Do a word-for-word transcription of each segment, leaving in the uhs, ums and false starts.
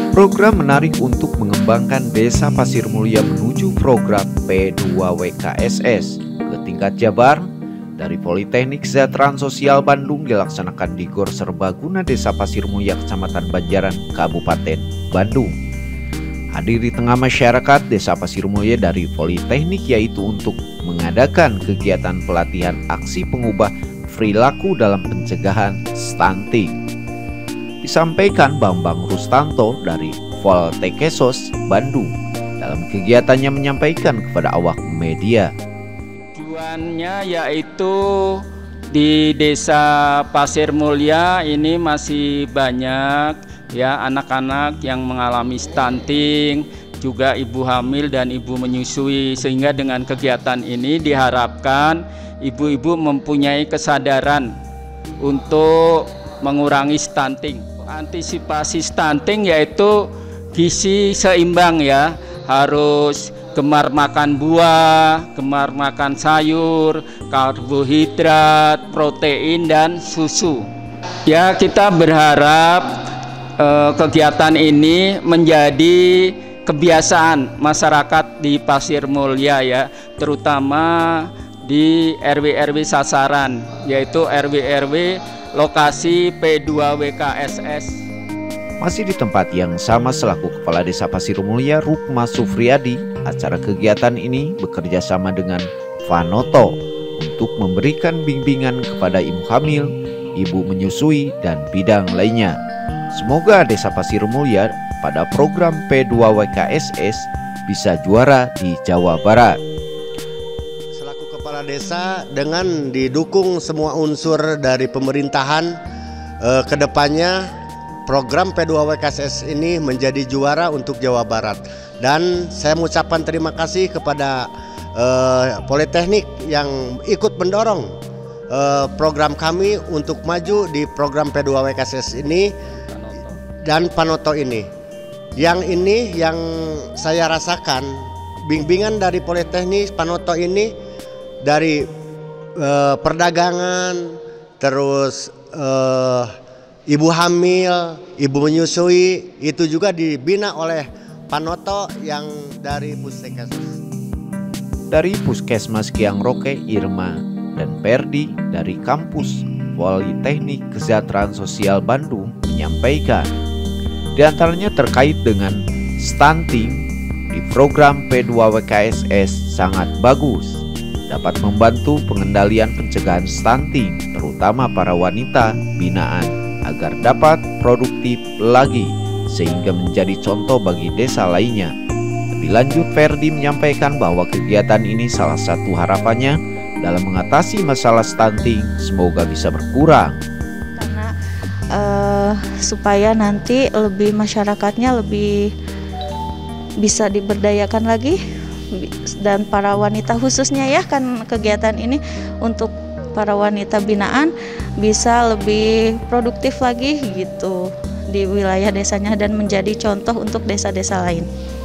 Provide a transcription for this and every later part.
Program menarik untuk mengembangkan Desa Pasir Mulia menuju program P dua W K S S ke tingkat Jabar dari Politeknik Kesejahteraan Sosial Bandung dilaksanakan di Gor Serbaguna Desa Pasir Mulia, Kecamatan Banjaran, Kabupaten Bandung. Hadir di tengah masyarakat Desa Pasir Mulia dari Politeknik yaitu untuk mengadakan kegiatan pelatihan aksi pengubah perilaku dalam pencegahan stunting. Disampaikan Bambang Rustanto dari Poltekesos Bandung dalam kegiatannya menyampaikan kepada awak media. Tujuannya yaitu di Desa Pasir Mulia ini masih banyak ya anak-anak yang mengalami stunting, juga ibu hamil dan ibu menyusui, sehingga dengan kegiatan ini diharapkan ibu-ibu mempunyai kesadaran untuk mengurangi stunting. Antisipasi stunting yaitu gizi seimbang ya, harus gemar makan buah, gemar makan sayur, karbohidrat, protein dan susu. Ya, kita berharap eh, kegiatan ini menjadi kebiasaan masyarakat di Pasir Mulia ya, terutama di R W R W sasaran, yaitu R W R W lokasi P dua W K S S. Masih di tempat yang sama selaku Kepala Desa Pasir Mulia Rukma Sufriyadi, acara kegiatan ini bekerja sama dengan Fanoto untuk memberikan bimbingan kepada ibu hamil, ibu menyusui, dan bidang lainnya. Semoga Desa Pasir Mulia pada program P dua W K S S bisa juara di Jawa Barat. Selaku Kepala Desa, dengan didukung semua unsur dari pemerintahan, eh, kedepannya program P dua W K S S ini menjadi juara untuk Jawa Barat. Dan saya mengucapkan terima kasih kepada uh, Politeknik yang ikut mendorong uh, program kami untuk maju di program P dua W K S S ini dan Panoto ini. Yang ini yang saya rasakan, bimbingan dari Politeknik Panoto ini dari uh, perdagangan, terus uh, ibu hamil, ibu menyusui, itu juga dibina oleh Panoto yang dari Puskesmas. Dari Puskesmas Kiang Roke, Irma, dan Perdi dari kampus Politeknik Kesejahteraan Sosial Bandung menyampaikan, di antaranya terkait dengan stunting di program P dua W K S S sangat bagus, dapat membantu pengendalian pencegahan stunting terutama para wanita binaan agar dapat produktif lagi sehingga menjadi contoh bagi desa lainnya. Lebih lanjut, Ferdi menyampaikan bahwa kegiatan ini salah satu harapannya dalam mengatasi masalah stunting semoga bisa berkurang. Karena uh, supaya nanti lebih masyarakatnya lebih bisa diberdayakan lagi, dan para wanita khususnya ya, kan kegiatan ini untuk para wanita binaan bisa lebih produktif lagi gitu di wilayah desanya dan menjadi contoh untuk desa-desa lain.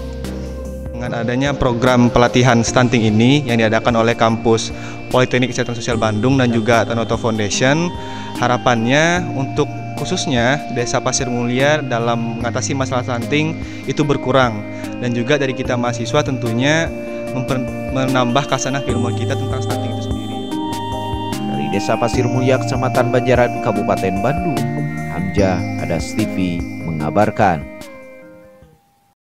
Dengan adanya program pelatihan stunting ini yang diadakan oleh kampus Politeknik Kesehatan Sosial Bandung dan juga Tanoto Foundation, harapannya untuk khususnya Desa Pasir Mulia dalam mengatasi masalah stunting itu berkurang, dan juga dari kita mahasiswa tentunya menambah kasanah keilmuan kita tentang stunting itu sendiri. Dari Desa Pasir Mulia, Kecamatan Banjaran, Kabupaten Bandung, Hamzah Adas T V mengabarkan.